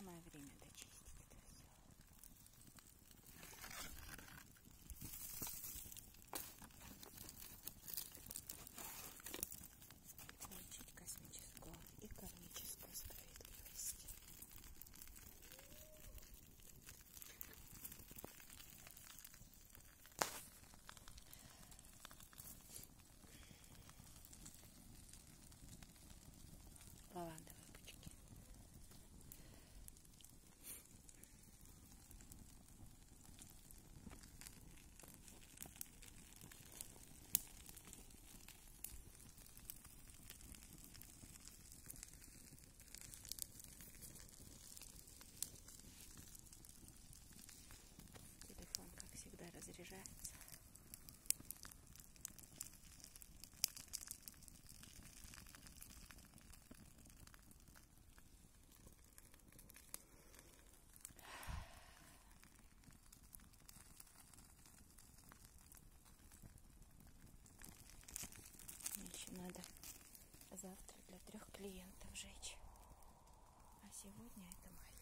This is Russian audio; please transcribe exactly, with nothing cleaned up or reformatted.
Самое время дочистить это все. Получить космическую и кармическую справедливость. Лавандовые пучки. Телефон, как всегда, разряжается. Мне еще надо завтра для трех клиентов жечь. А сегодня это мальчик.